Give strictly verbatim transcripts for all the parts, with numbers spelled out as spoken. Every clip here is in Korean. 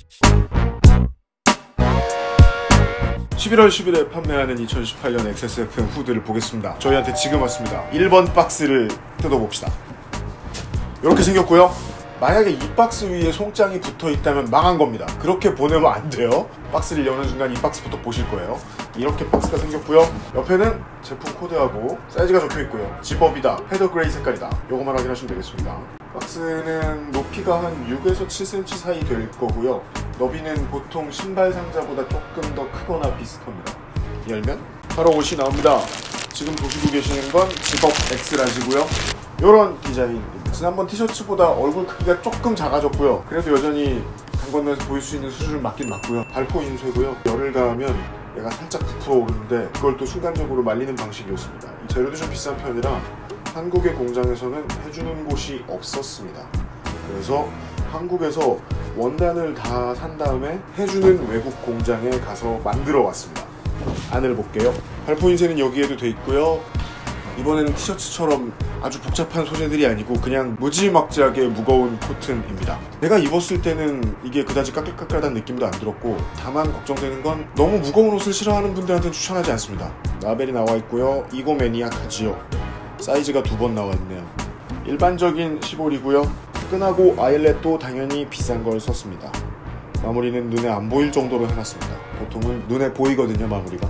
십일월 십일에 판매하는 이천십팔 년 엑스에스에프엠 후드를 보겠습니다. 저희한테 지금 왔습니다. 일 번 박스를 뜯어봅시다. 이렇게 생겼고요. 만약에 이 박스 위에 송장이 붙어있다면 망한 겁니다. 그렇게 보내면 안 돼요. 박스를 여는 순간 이 박스부터 보실 거예요. 이렇게 박스가 생겼고요. 옆에는 제품 코드하고 사이즈가 적혀있고요. 집업이다, 헤더 그레이 색깔이다, 요거만 확인하시면 되겠습니다. 박스는 높이가 한 육에서 칠 센티미터 사이 될 거고요. 너비는 보통 신발 상자보다 조금 더 크거나 비슷합니다. 열면 바로 옷이 나옵니다. 지금 보시고 계시는 건 집업 엑스라지고요. 이런 디자인입니다. 지난번 티셔츠보다 얼굴 크기가 조금 작아졌고요. 그래도 여전히 강 건너에서 보일 수 있는 수준을 맞긴 맞고요. 발포 인쇄고요. 열을 가하면 얘가 살짝 부풀어 오르는데 그걸 또 순간적으로 말리는 방식이었습니다. 이 재료도 좀 비싼 편이라 한국의 공장에서는 해주는 곳이 없었습니다. 그래서 한국에서 원단을 다 산 다음에 해주는 외국 공장에 가서 만들어 왔습니다. 안을 볼게요. 발포 인쇄는 여기에도 돼 있고요. 이번에는 티셔츠처럼 아주 복잡한 소재들이 아니고 그냥 무지막지하게 무거운 코튼입니다. 내가 입었을 때는 이게 그다지 까끌까끌하다는 느낌도 안 들었고, 다만 걱정되는 건 너무 무거운 옷을 싫어하는 분들한테는 추천하지 않습니다. 라벨이 나와 있고요. 이고 매니악하지요. 사이즈가 두 번 나와 있네요. 일반적인 시볼이고요. 끈하고 아일렛도 당연히 비싼 걸 썼습니다. 마무리는 눈에 안 보일 정도로 해놨습니다. 보통은 눈에 보이거든요, 마무리가.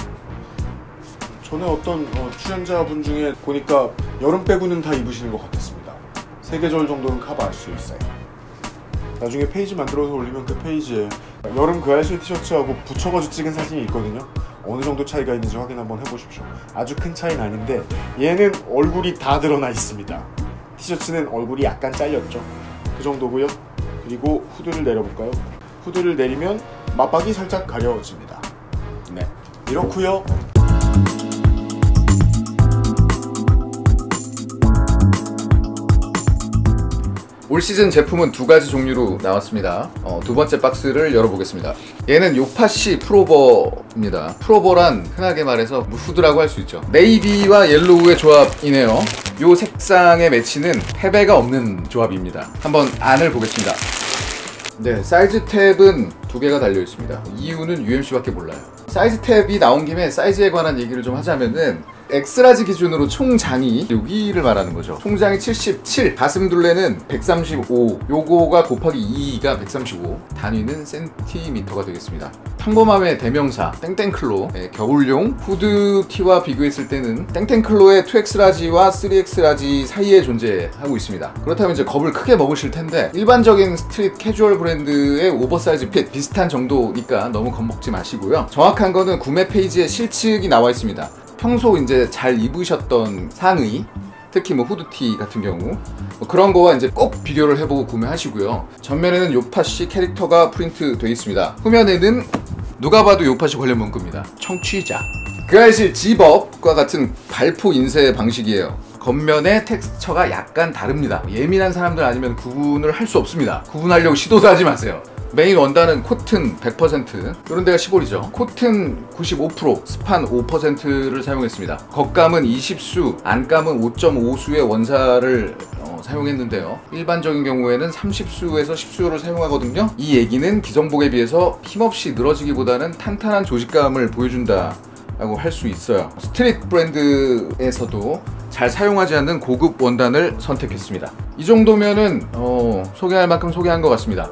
전에 어떤 어, 출연자분 중에 보니까 여름 빼고는 다 입으시는 것 같았습니다. 세 계절 정도는 커버할 수 있어요. 나중에 페이지 만들어서 올리면 그 페이지에 여름 그 알실 티셔츠하고 붙여가지고 찍은 사진이 있거든요. 어느 정도 차이가 있는지 확인 한번 해보십시오. 아주 큰 차이는 아닌데 얘는 얼굴이 다 드러나 있습니다. 티셔츠는 얼굴이 약간 잘렸죠. 그 정도고요. 그리고 후드를 내려볼까요? 후드를 내리면 맞박이 살짝 가려집니다. 네, 이렇고요. 올 시즌 제품은 두 가지 종류로 나왔습니다. 어, 두 번째 박스를 열어보겠습니다. 얘는 요파시 프로버입니다. 프로버란 흔하게 말해서 후드라고 할 수 있죠. 네이비와 옐로우의 조합이네요. 요 색상의 매치는 패배가 없는 조합입니다. 한번 안을 보겠습니다. 네, 사이즈 탭은 두 개가 달려 있습니다. 이유는 유엠씨밖에 몰라요. 사이즈 탭이 나온 김에 사이즈에 관한 얘기를 좀 하자면은 엑스라지 기준으로 총장이 여기를 말하는 거죠. 총장이 칠십칠, 가슴둘레는 백삼십오, 요거가 곱하기 이가 백삼십오, 단위는 센티미터가 되겠습니다. 평범함의 대명사 땡땡클로, 네, 겨울용 후드티와 비교했을 때는 땡땡클로의 투 엑스라지와 쓰리 엑스라지 사이에 존재하고 있습니다. 그렇다면 이제 겁을 크게 먹으실 텐데, 일반적인 스트릿 캐주얼 브랜드의 오버사이즈 핏 비슷한 정도니까 너무 겁먹지 마시고요. 정확한 거는 구매 페이지에 실측이 나와 있습니다. 평소 이제 잘 입으셨던 상의, 특히 뭐 후드티 같은 경우 뭐 그런 거와 이제 꼭 비교를 해보고 구매하시고요. 전면에는 요파시 캐릭터가 프린트 되어 있습니다. 후면에는 누가 봐도 요파시 관련 문구입니다. 청취자. 그 알실 집업과 같은 발포 인쇄 방식이에요. 겉면의 텍스처가 약간 다릅니다. 예민한 사람들 아니면 구분을 할 수 없습니다. 구분하려고 시도도 하지 마세요. 메인 원단은 코튼 백 퍼센트, 이런 데가 시볼이죠. 코튼 구십오 퍼센트, 스판 오 퍼센트를 사용했습니다. 겉감은 이십 수, 안감은 오 점 오 수의 원사를 어, 사용했는데요. 일반적인 경우에는 삼십 수에서 십 수를 사용하거든요. 이 얘기는 기성복에 비해서 힘없이 늘어지기보다는 탄탄한 조직감을 보여준다 라고 할 수 있어요. 스트릿 브랜드에서도 잘 사용하지 않는 고급 원단을 선택했습니다. 이 정도면은 어, 소개할 만큼 소개한 것 같습니다.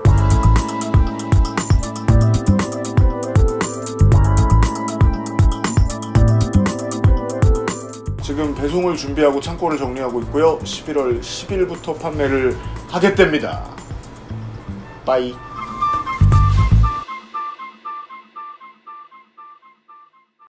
지금 배송을 준비하고 창고를 정리하고 있고요. 십일월 십일부터 판매를 하겠답니다. 빠이.